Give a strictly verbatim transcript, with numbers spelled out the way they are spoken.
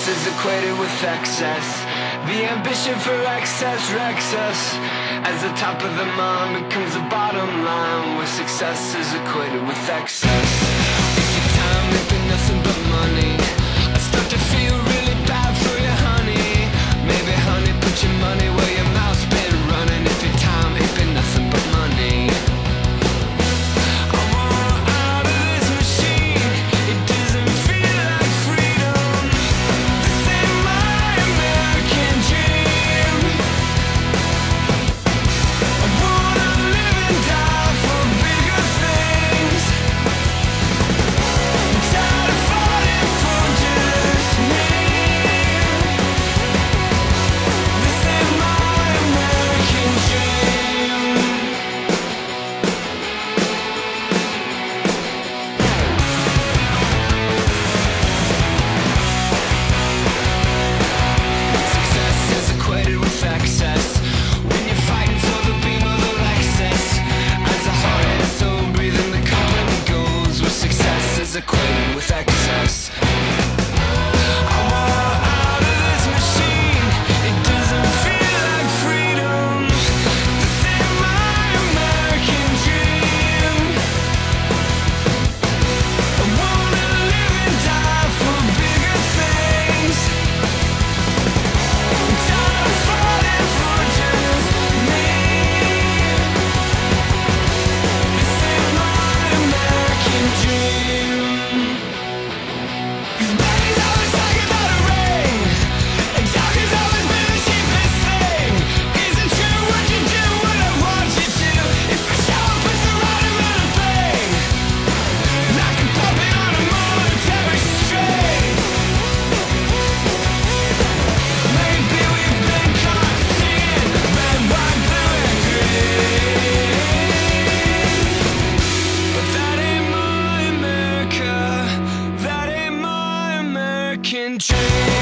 is equated with excess. The ambition for excess wrecks us, as the top of the mountain becomes the bottom line, where success is equated with excess. If your time ain't been nothing but money, I start to feel really bad for you, honey. Maybe, honey, put your money where your mouth's been running. If your time ain't been nothing but money, I want out of this machine. It doesn't feel like freedom. This ain't my American dream. I wanna live and die for bigger things. I'm tired of fighting for just me. This ain't my American dream. Success is equated with excess. When you're fighting for the beam of the Lexus, as a heart and soul breathing, the company goes where success is equated with excess. I want out of this machine. It doesn't feel like freedom. This ain't my American dream. I wanna live and die for bigger things. I'm tired of fighting for just me. This ain't my American dream. 'Cause black is always talking about a ring, and talk has always been the cheapest thing. Isn't true what you do what I want you to. If I show up with the right amount of pain, and I can pump it on a momentary string. Maybe we've been caught seeing red, white, blue, and green, but that ain't my America. That ain't my American dream.